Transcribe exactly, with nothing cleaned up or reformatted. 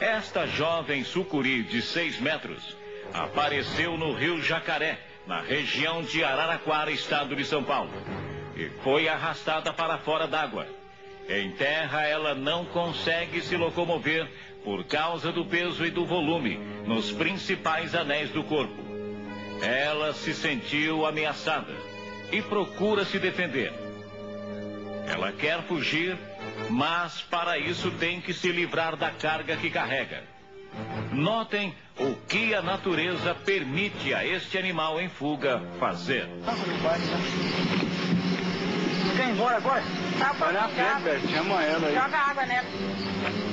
Esta jovem sucuri de seis metros apareceu no Rio Jacaré, na região de Araraquara, estado de São Paulo, e foi arrastada para fora d'água. Em terra, ela não consegue se locomover por causa do peso e do volume nos principais anéis do corpo. Ela se sentiu ameaçada e procura se defender. Ela quer fugir, mas para isso tem que se livrar da carga que carrega. Notem o que a natureza permite a este animal em fuga fazer. Quer ir embora agora? Vai na frente, Bert, chama ela aí. Joga água nela.